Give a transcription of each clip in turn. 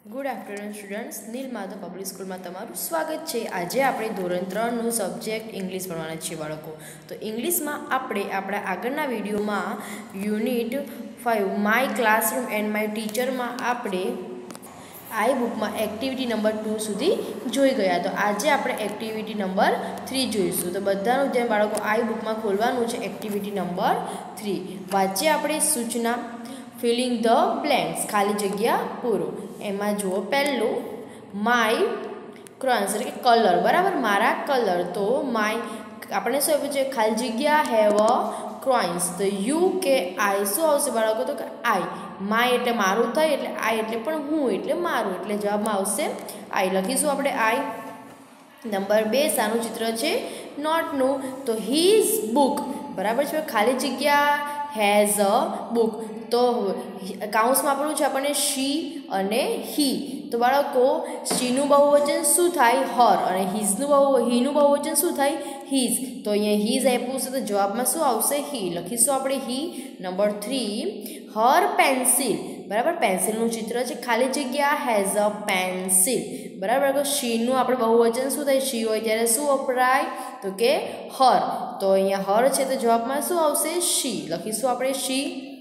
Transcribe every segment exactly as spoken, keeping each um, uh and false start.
Good afternoon students Neel Madhav public school में तमारू स्वागत है। आज आप धोरण त्रणनु सब्जेक्ट इंग्लिश भणवाना छे बाळको। तो इंग्लिश में आपणे आपणा आगळना विडियो में unit five my classroom and my teacher में आपणे आई बुक में एक्टिविटी नंबर टू सुधी जोई गया। तो आज आप एक्टिविटी नंबर थ्री जोईशुं। तो बधानुं ध्यान बाळको आई बुक में खोलवानुं छे। एक्टिविटी नंबर थ्री वांचीए आपणे सूचना फिलिंग ध ब्लेंक्स खाली जग्या पूरो। एमां जुओ पहेलुं माय क्रॉन्स એટલે કે કલર બરાબર મારા કલર। તો માય આપણે શું આપ્યું છે ખાલી જગ્યા હેવ અ ક્રોઇન્સ। તો યુ કે આઈ શું આવશે બાળકો? તો કે આઈ માય એટલે મારું થાય એટલે આઈ એટલે પણ હું એટલે મારું એટલે જવાબમાં આવશે આઈ। લખીશું આપણે આઈ। નંબર બે સાનું ચિત્ર છે નોટનું। તો હીઝ બુક બરાબર છે ખાલી જગ્યા હેઝ અ બુક। तो काउंस में आपणुं छे आपणे शी अने ही। तो बाळको शीनु बहुवचन शुं थाय? हर। अने हीजनु बहु हीनु बहुवचन शुं थाय? हीज। तो अहींया हीज आप्युं छे तो जवाबमां शुं आवशे? ही। लखीशुं आपणे he. Number three her pencil बराबर पेन्सिलनुं चित्र छे खाली जग्या हेज अ पेन्सिल बराबर। शीनु आपणे बहुवचन शुं थाय? शी होय त्यारे शुं वपराय? तो के हर। तो अहींया हर छे तो जवाबमां शुं आवशे? शी। लखीशुं आपणे शी।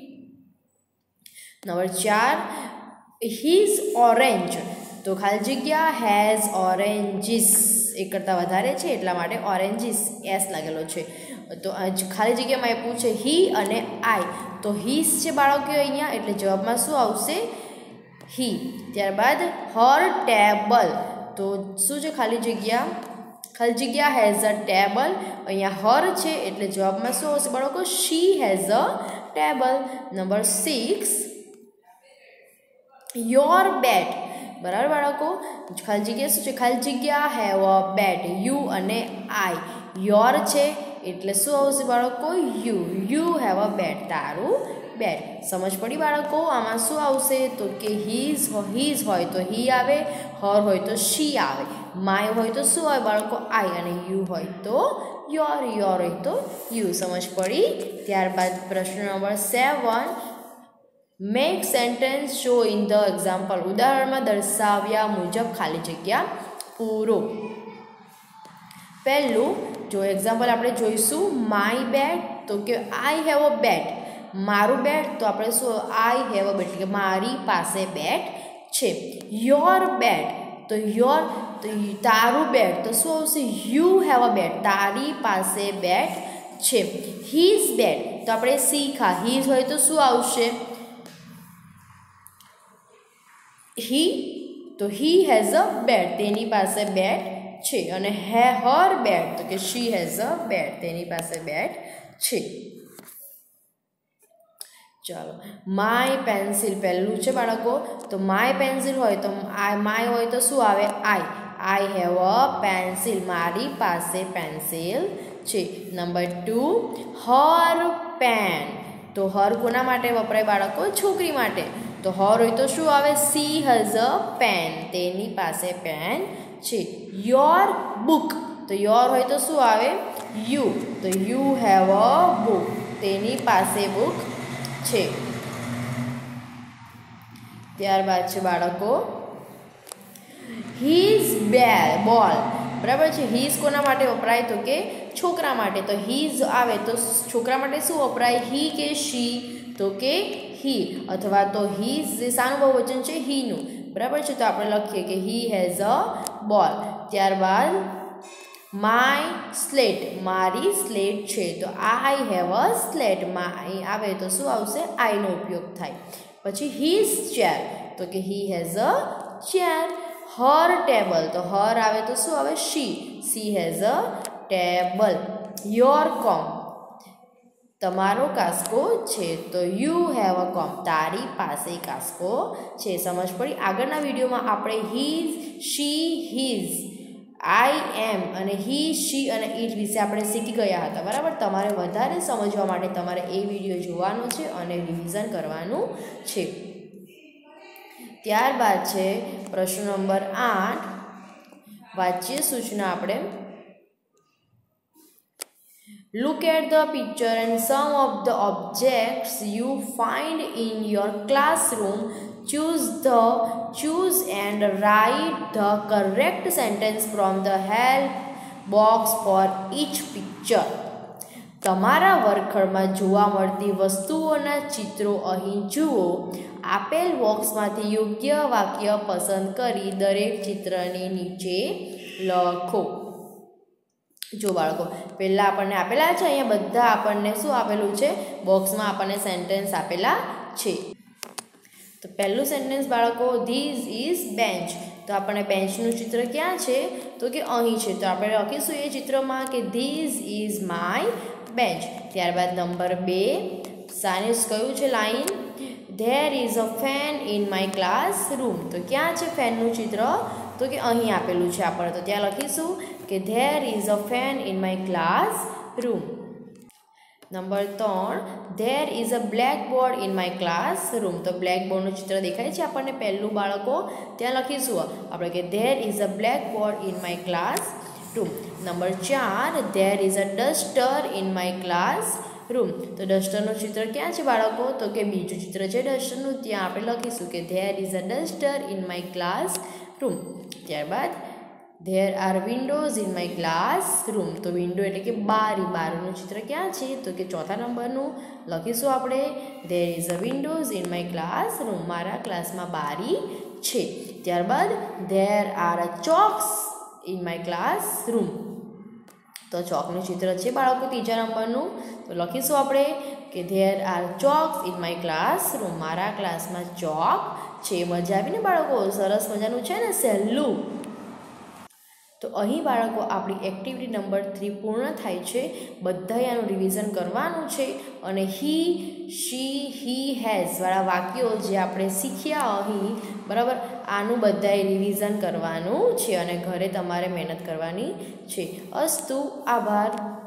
नंबर चार हीज ऑरेंज। तो खाली जग्या हेज ऑरेंजीस एक करता वधारे छे एटला माटे ऑरेंजीस एस लागेलो छे। तो खाली जग्या में आप्युं छे ही अने आई। तो हीज छे बाळको अहींया एटले जवाबमां शुं आवशे? ही। त्यारबाद हर टेबल। तो शुं छे खाली जग्या खाली जग्या हेज अ टेबल अहींया हर छे एटले जवाबमां शुं आवशे बाळको? She has a table. Number six your bat बराबर बाळको खाली जग्या शुं छे खाली जग्या हेव अ बेट यू अने आई योर छे एटले शुं आवशे बाळको? You you have a bat तारू बेट। समझ पड़ी बाळको? आमां शुं आवशे? तो के हीज हीज होय तो ही आवे, हर होय तो शी आवे, माय होय तो शुं होय बाळको? आई अने यू होय तो योर योर होय तो यू। समझ पड़ी? त्यारबाद प्रश्न number seven make sentence show in the example उदाहरण में दर्शाव्या मुजब खाली जग्या पूरो। पहलू जो एक्जाम्पल आपणे जोईशुं माय बेट। तो के आई हेव अ बेट मारू बेट। तो आपणे शुं आई हेव अ बेट એટલે કે મારી પાસે બેટ છે। योर बेट तो योर तो तारू बेट तो शुं आवशे? यू हेव अ बेट तारी पासे बेट છે। हीज बेट तो आपणे सीखा हीज होय तो शुं आवशे? ही। तो ही हेज अ बेट तेनी पासे बेट छे। अने हे हर बेट तो के शी हेज अ बेट तेनी पासे बेट छे। चलो माय पेन्सिल पहलू छे बाळको। तो माय पेन्सिल होय तो आई माय होय तो शुं आवे? आई आई हेव अ पेन्सिल मारी पासे पेन्सिल छे। Number two her pen. तो हर कोना माटे वपराय बाळको? छोकरी माटे। तो हर होय तो शुं आवे? सी हेज अ पेन तेनी पासे पेन छे। योर बुक तो योर होय तो शुं आवे? यू तो यू हेव अ बुक तेनी पासे बुक छे। त्यारबाद छे बाळको हीज बेल बॉल बराबर छे। हीज कोना माटे वपराय? तो के छोकरा माटे। तो हीज आवे तो छोकरा माटे शुं वपराय? ही के शी? तो के ही अथवा तो हीज जे सानुं बहुवचन छे हीनुं बराबर छे। तो आपणे लखीए के ही हेज अ बॉल। त्यारबाद माय स्लेट मारी स्लेट छे। तो I have a slate my आवे तो शुं आवशे? आई नो उपयोग थाय। पछी हीज चेर तो के he has a chair. Her table तो हर आवे तो शुं आवे? She she has a table. Your comb तमारो कास्को छे। तो यू हेव अ कॉम तारी पासे कास्को छे। समझ पड़ी? आगळना विडियो में आपणे his she his I am अने ही शी अने इट विषे आपणे शीखी गया हता बराबर। तमारे वधारे समजवा माटे तमारे ए विडियो जोवानो छे अने रिविजन करवानुं छे। त्यारबाद छे प्रश्न नंबर आठ वाच्य सूचना आपणे Look at the picture and some of the objects you find in your classroom choose the choose and write the correct sentence from the help box for each picture. તમારા વર્ગખંડમાં જોવા મળતી વસ્તુઓના ચિત્રો અહીં જુઓ. આપેલ બોક્સમાંથી યોગ્ય વાક્ય પસંદ કરી દરેક ચિત્રની નીચે લખો. જો બાળકો, પહેલાં આપણને આપેલા છે, અહીંયા બધા આપણને શું આપેલું છે, બોક્સમાં આપણને સેન્ટેન્સ આપેલા છે. તો પહેલું સેન્ટેન્સ બાળકો, ધીસ ઇઝ બેન્ચ. તો આપણને બેન્ચનું ચિત્ર ક્યાં છે, તો કે અહીં છે. તો આપણે લખીશું એ ચિત્રમાં કે ધીસ ઇઝ માય બેન્ચ. ત્યારબાદ નંબર બે, સાનિસ કયું છે line, there is a fan in my classroom. તો ક્યાં છે ફેનનું ચિત્ર, તો કે અહીં આપેલું છે આપણે. તો ત્યાં લખીશું કે there is a fan in my classroom. Number ત્રણ, there is a blackboard in my classroom. તો બ્લેક બોર્ડનું ચિત્ર દેખાય છે આપણને પહેલું બાળકો. ત્યાં લખીશું આપણે કે there is a blackboard in my classroom. Number ચાર, there is a duster in my classroom. તો ડસ્ટરનું ચિત્ર ક્યાં છે બાળકો, તો કે બીજું ચિત્ર છે ડસ્ટરનું. ત્યાં આપણે લખીશું કે there is a duster in my classroom. ત્યારબાદ there are windows in my classroom. તો વિન્ડો એટલે કે બારી. બારીનું ચિત્ર ક્યાં છે, તો કે ચોથા નંબરનું લખીશું આપણે there is a windows in my classroom. મારા ક્લાસમાં બારી છે. ત્યારબાદ there are a chalks in my classroom. તો ચોકનું ચિત્ર છે બાળકો ત્રીજા નંબરનું. તો લખીશું આપણે કે there are chalks in my classroom. મારા ક્લાસમાં ચોક છે. મજા આવીને બાળકો, સરસ મજાનું છે ને સહેલું. તો અહીં બાળકો આપણી એક્ટિવિટી નંબર થ્રી પૂર્ણ થાય છે. બધાએ આનું રિવિઝન કરવાનું છે અને હી, શી, હી, હેઝ વાળા વાક્યો જે આપણે શીખ્યા અહીં, બરાબર, આનું બધાએ રિવિઝન કરવાનું છે અને ઘરે તમારે મહેનત કરવાની છે. અસ્તુ, આભાર.